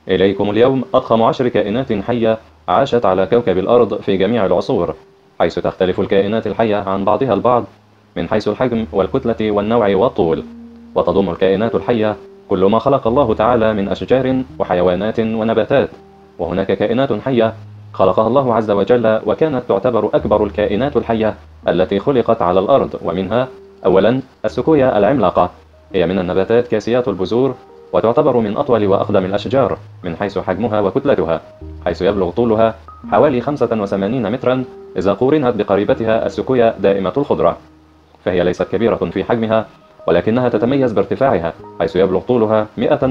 إليكم اليوم أضخم 10 كائنات حية عاشت على كوكب الأرض في جميع العصور، حيث تختلف الكائنات الحية عن بعضها البعض من حيث الحجم والكتلة والنوع والطول. وتضم الكائنات الحية كل ما خلق الله تعالى من أشجار وحيوانات ونباتات. وهناك كائنات حية خلقها الله عز وجل، وكانت تعتبر أكبر الكائنات الحية التي خلقت على الأرض. ومنها أولا السكويا العملاقة، هي من النباتات كاسيات البذور، وتعتبر من أطول وأقدم الأشجار من حيث حجمها وكتلتها، حيث يبلغ طولها حوالي 85 مترا إذا قورنت بقريبتها السكويا دائمة الخضرة. فهي ليست كبيرة في حجمها، ولكنها تتميز بارتفاعها حيث يبلغ طولها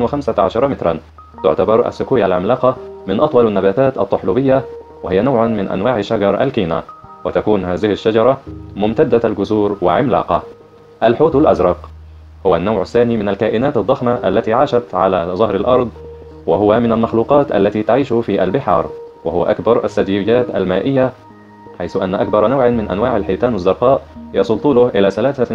115 مترا. تعتبر السكويا العملاقة من أطول النباتات الطحلبية، وهي نوع من أنواع شجر الكينا، وتكون هذه الشجرة ممتدة الجذور وعملاقة. الحوت الأزرق هو النوع الثاني من الكائنات الضخمة التي عاشت على ظهر الأرض، وهو من المخلوقات التي تعيش في البحار، وهو أكبر الثدييات المائية، حيث أن أكبر نوع من أنواع الحيتان الزرقاء يصل طوله إلى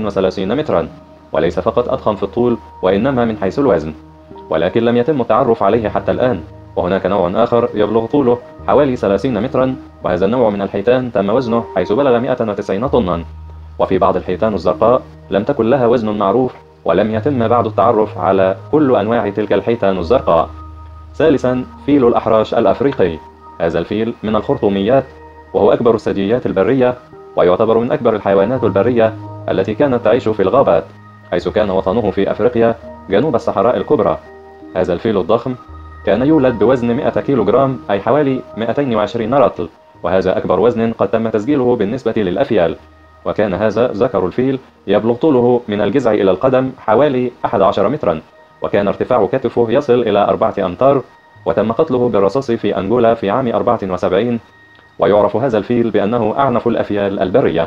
33 مترا، وليس فقط أضخم في الطول وإنما من حيث الوزن، ولكن لم يتم التعرف عليه حتى الآن. وهناك نوع آخر يبلغ طوله حوالي 30 مترا، وهذا النوع من الحيتان تم وزنه حيث بلغ 190 طنا. وفي بعض الحيتان الزرقاء لم تكن لها وزن معروف، ولم يتم بعد التعرف على كل أنواع تلك الحيتان الزرقاء. ثالثا فيل الأحراش الأفريقي، هذا الفيل من الخرطوميات، وهو أكبر الثدييات البرية، ويعتبر من أكبر الحيوانات البرية التي كانت تعيش في الغابات، حيث كان وطنه في أفريقيا جنوب الصحراء الكبرى. هذا الفيل الضخم كان يولد بوزن 100 كيلوغرام، أي حوالي 220 رطل، وهذا أكبر وزن قد تم تسجيله بالنسبة للأفيال. وكان هذا ذكر الفيل يبلغ طوله من الجذع إلى القدم حوالي 11 مترا، وكان ارتفاع كتفه يصل إلى 4 أمتار، وتم قتله بالرصاص في أنجولا في عام 74. ويعرف هذا الفيل بأنه أعنف الأفيال البرية.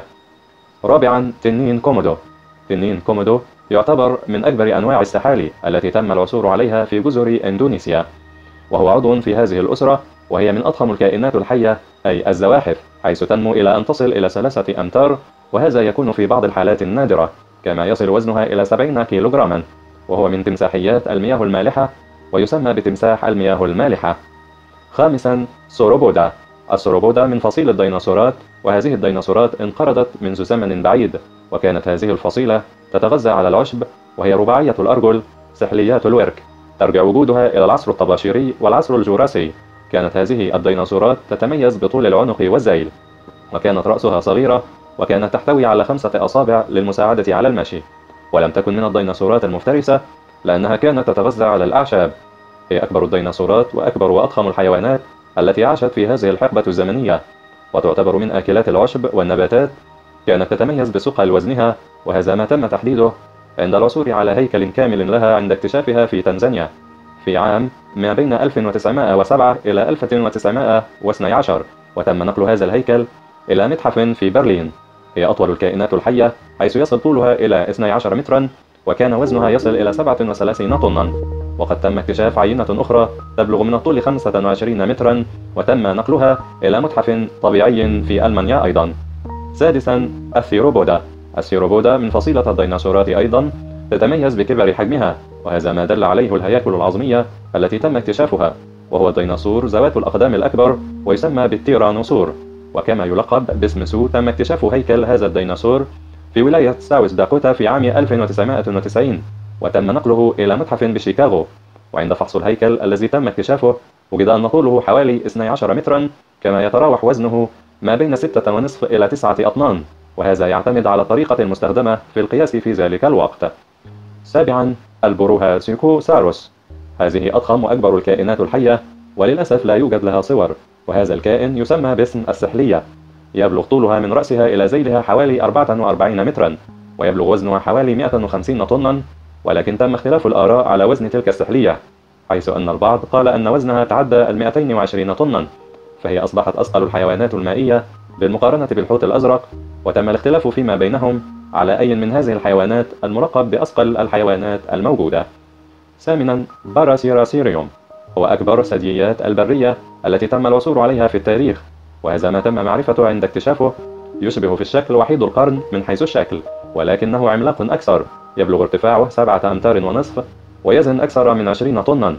رابعا تنين كومودو. تنين كومودو يعتبر من أكبر أنواع السحالي التي تم العثور عليها في جزر إندونيسيا، وهو عضو في هذه الأسرة، وهي من أضخم الكائنات الحية أي الزواحف، حيث تنمو إلى أن تصل إلى 3 أمتار، وهذا يكون في بعض الحالات النادرة، كما يصل وزنها إلى 70 كيلوغراما. وهو من تمساحيات المياه المالحة، ويسمى بتمساح المياه المالحة. خامسا سوروبودا. السوروبودا من فصيل الديناصورات، وهذه الديناصورات انقرضت منذ زمن بعيد، وكانت هذه الفصيلة تتغذى على العشب، وهي رباعية الأرجل سحليات الورك، ترجع وجودها إلى العصر الطباشيري والعصر الجوراسي. كانت هذه الديناصورات تتميز بطول العنق والذيل، وكانت رأسها صغيرة، وكانت تحتوي على 5 أصابع للمساعدة على المشي، ولم تكن من الديناصورات المفترسة لأنها كانت تتغذى على الأعشاب. هي أكبر الديناصورات وأكبر وأضخم الحيوانات التي عاشت في هذه الحقبة الزمنية، وتعتبر من آكلات العشب والنباتات. كانت تتميز بثقل وزنها، وهذا ما تم تحديده عند العثور على هيكل كامل لها عند اكتشافها في تنزانيا في عام ما بين 1907 إلى 1912، وتم نقل هذا الهيكل إلى متحف في برلين. هي أطول الكائنات الحية، حيث يصل طولها إلى 12 مترا، وكان وزنها يصل إلى 37 طنا. وقد تم اكتشاف عينة أخرى تبلغ من الطول 25 مترا، وتم نقلها إلى متحف طبيعي في ألمانيا أيضا. سادسا الثيروبودا. الثيروبودا من فصيلة الديناصورات أيضا، تتميز بكبر حجمها، وهذا ما دل عليه الهياكل العظمية التي تم اكتشافها، وهو الديناصور ذوات الأقدام الأكبر، ويسمى بالتيرانوسور. وكما يلقب باسم سو، تم اكتشاف هيكل هذا الديناصور في ولاية ساوث داكوتا في عام 1990، وتم نقله إلى متحف بشيكاغو. وعند فحص الهيكل الذي تم اكتشافه، وجد أن طوله حوالي 12 مترا، كما يتراوح وزنه ما بين 6.5 إلى 9 أطنان، وهذا يعتمد على الطريقة المستخدمة في القياس في ذلك الوقت. سابعا البروهاسيكوساروس. هذه أضخم وأكبر الكائنات الحية، وللأسف لا يوجد لها صور، وهذا الكائن يسمى باسم السحلية. يبلغ طولها من رأسها إلى ذيلها حوالي 44 مترا، ويبلغ وزنها حوالي 150 طنا، ولكن تم اختلاف الآراء على وزن تلك السحلية، حيث أن البعض قال أن وزنها تعدى 220 طنا، فهي أصبحت أثقل الحيوانات المائية بالمقارنة بالحوت الأزرق، وتم الاختلاف فيما بينهم على أي من هذه الحيوانات الملقب بأثقل الحيوانات الموجودة. ثامنا باراسيراسيريوم، هو أكبر الثدييات البرية التي تم العثور عليها في التاريخ، وهذا ما تم معرفته عند اكتشافه. يشبه في الشكل وحيد القرن من حيث الشكل، ولكنه عملاق أكثر، يبلغ ارتفاعه 7 أمتار ونصف، ويزن أكثر من 20 طنا.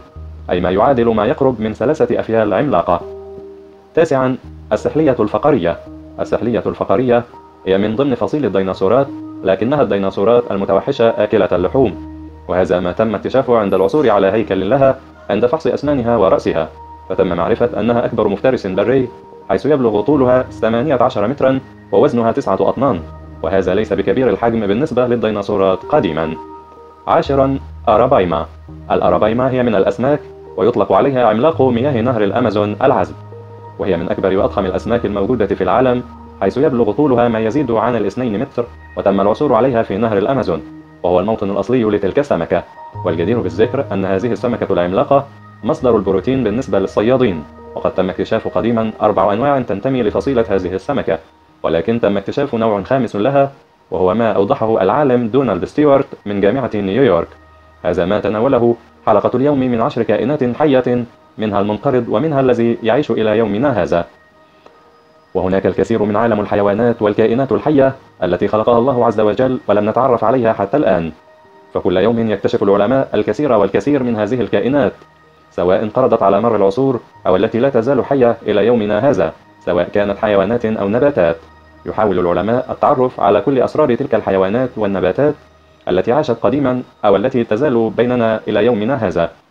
أي ما يعادل ما يقرب من 3 أفيال عملاقة. 9. السحلية الفقرية. السحلية الفقرية هي من ضمن فصيل الديناصورات، لكنها الديناصورات المتوحشة آكلة اللحوم، وهذا ما تم اكتشافه عند العثور على هيكل لها عند فحص أسنانها ورأسها، فتم معرفة أنها أكبر مفترس بري، حيث يبلغ طولها 18 مترا ووزنها 9 أطنان، وهذا ليس بكبير الحجم بالنسبة للديناصورات قديما. 10. أرابايما. الأرابايما هي من الأسماك، ويطلق عليها عملاق مياه نهر الأمازون العذب، وهي من أكبر وأضخم الأسماك الموجودة في العالم، حيث يبلغ طولها ما يزيد عن 2 متر، وتم العثور عليها في نهر الأمازون، وهو الموطن الأصلي لتلك السمكة. والجدير بالذكر أن هذه السمكة العملاقة مصدر البروتين بالنسبة للصيادين، وقد تم اكتشاف قديما 4 أنواع تنتمي لفصيلة هذه السمكة، ولكن تم اكتشاف نوع خامس لها، وهو ما أوضحه العالم دونالد ستيوارت من جامعة نيويورك. هذا ما تناوله حلقة اليوم من 10 كائنات حية، منها المنقرض ومنها الذي يعيش إلى يومنا هذا. وهناك الكثير من عالم الحيوانات والكائنات الحية التي خلقها الله عز وجل ولم نتعرف عليها حتى الآن، فكل يوم يكتشف العلماء الكثير والكثير من هذه الكائنات، سواء انقرضت على مر العصور أو التي لا تزال حية إلى يومنا هذا، سواء كانت حيوانات أو نباتات. يحاول العلماء التعرف على كل أسرار تلك الحيوانات والنباتات التي عاشت قديما أو التي تزال بيننا إلى يومنا هذا.